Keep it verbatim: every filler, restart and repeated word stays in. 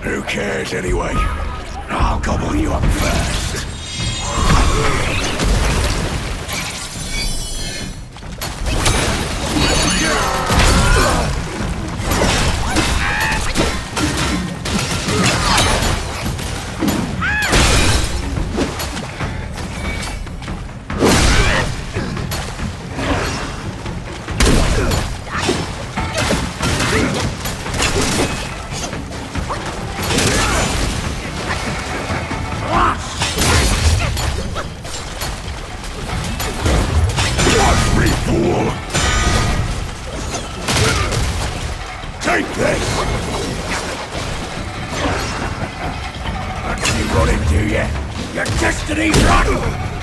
Who cares anyway? I'll gobble you up first. Take this! You got him, do you? Your destiny's rotten!